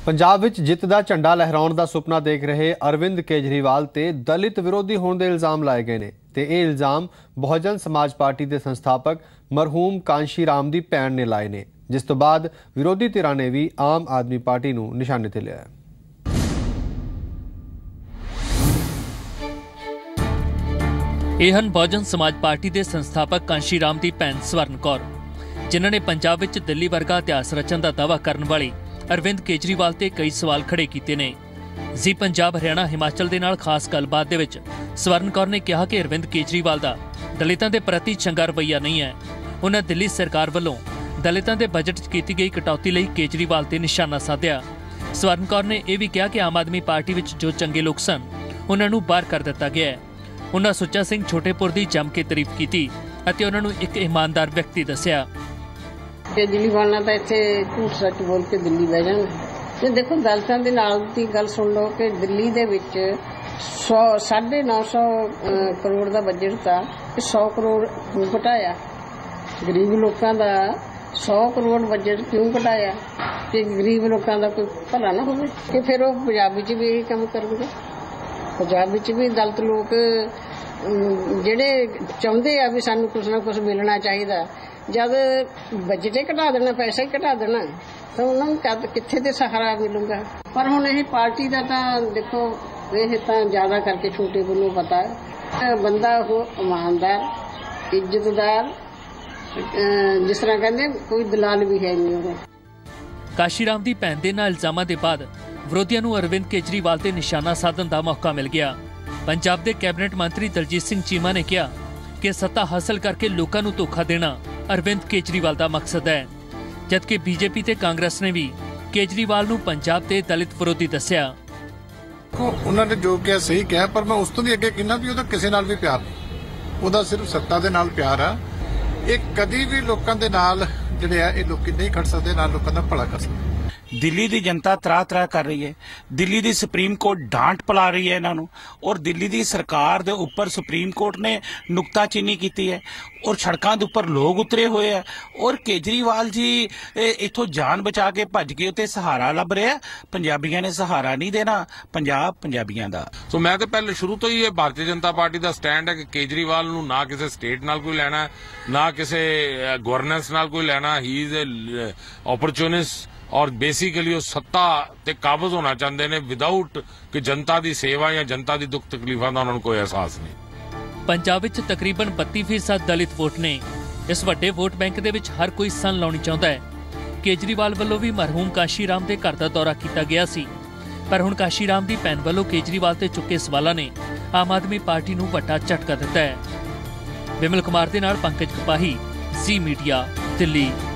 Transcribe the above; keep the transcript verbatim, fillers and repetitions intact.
पंजाब विच जित दा झंडा लहराउण दा सुपना देख रहे अरविंद केजरीवाल ते दलित विरोधी होण दे इल्जाम लाए गए ने ते इह इल्जाम बहुजन समाज पार्टी के संस्थापक मरहूम कांशी राम दी भैण ने लाए ने, जिस तो बाद विरोधी धिरां ने भी आम आदमी पार्टी नूं निशाने ते लिया। ਇਹ ਹਨ बहुजन समाज पार्टी के संस्थापक कांशी राम की भैन स्वर्ण कौर, जिन्होंने पंजाब विच दिल्ली वर्गा इतिहास रचन का दावा करने वाली अरविंद केजरीवाल ते कई सवाल खड़े किए ने। जी पंजाब हरियाणा हिमाचल के नाल खास गलबात दे विच स्वर्ण कौर ने कहा कि अरविंद केजरीवाल का दलितों के प्रति चंगा रवैया नहीं है। उन्हें दिल्ली सरकार वालों दलितों के बजट च की गई कटौती लई केजरीवाल ते निशाना साधिया। स्वर्ण कौर ने यह भी कहा कि आम आदमी पार्टी विच जो चंगे लोग सन उन्होंने बाहर कर दिता गया है। उन्होंने सुच्चा सिंह छोटेपुर की जम के तारीफ की और उन्होंने एक ईमानदार व्यक्ति दस्या। केजरीवाल ने तो इत्थे झूठ सच बोल के दिल्ली बह जाना। ते देखो दलितां दे नाल दी गल सुन लो कि दिल्ली दे विच सौ साढ़े नौ सौ करोड़ का बजट था, सौ करोड़ क्यों घटाया? गरीब लोगों का सौ करोड़ बजट क्यों घटाया कि गरीब लोगों का कोई भला ना हो कि फिर वो पंजाब विच भी यही काम करेंगे। पंजाब विच भी दलित लोग जिहड़े चाहुंदे आ भी सानू कुछ ना कुछ मिलना चाहिए, जब बजट ही घटा देना, पैसा ही घटा देना, तो उन्होंने कित्थे ते सहारा मिलूगा। पर हुण यह पार्टी का तो देखो यह तो ज्यादा करके छोटे को पता है, बंदा वो ईमानदार इज्जतदार, जिस तरह कहते कोई दलाल भी है नहीं। काशी राम की भैन के इल्जामों के बाद विरोधियों को अरविंद केजरीवाल से निशाना साधन का मौका मिल गया। पंजाब के कैबिनेट मंत्री दलजीत सिंह चीमा ने कहा कि सत्ता हासिल करके लोगों को धोखा देना अरविंद केजरीवाल का मकसद है, जबकि बीजेपी ते कांग्रेस ने भी केजरीवाल नूं पंजाब के दलित विरोधी दस्या। उन्होंने जो कहा सही कहा, पर मैं उस तो भी अगे कहना भी उहदा किसी नाल भी प्यार नहीं, उहदा सिर्फ सत्ता दे नाल प्यार है। एक कदी भी लोगों के नाल जिहड़े आ इह लोकी नहीं खड़ सकते, नाल लोगों दा भला कर सकते। दिल्ली की जनता त्राह त्राह कर रही है, दिल्ली की सुप्रीम कोर्ट डांट पला रही है इन्हों, और दिल्ली की सरकार दे उपर सुप्रीम कोर्ट ने नुकताचीनी की है और सड़कों के उपर लोग उतरे हुए हैं। और केजरीवाल जी इथों जान बचा के भज के उत्ते सहारा लभ रहे हैं। पंजाबियों ने सहारा नहीं देना, पंजाब पंजाबियों का। सो मैं तो पहले शुरू तो ही भारतीय जनता पार्टी का स्टैंड है कि केजरीवाल नूं ना किसी स्टेट नाल कोई लेना, ना किसी गवर्नेंस नाल कोई लेना। ही इज ए अपॉर्चुनिस्ट और बेसिकली सत्ता ते काबज होना चाहते हैं विदाउट कि जनता की सेवा या जनता की दुख तकलीफों का उन्होंने कोई एहसास नहीं। पंजाब विच तकरीबन बत्ती फीसद दलित वोट ने। इस वड्डे वोट बैंक दे विच हर कोई सन लाउणी चाहुंदा है। केजरीवाल वालों भी मरहूम काशी राम के घर का दौरा किया गया सी, पर हुण काशी राम की भैन वालों केजरीवाल ते चुके सवालों ने आम आदमी पार्टी नूं वड्डा झटका दिता है। विमल कुमार दे नाल पंकज कपाही, जी मीडिया, दिल्ली।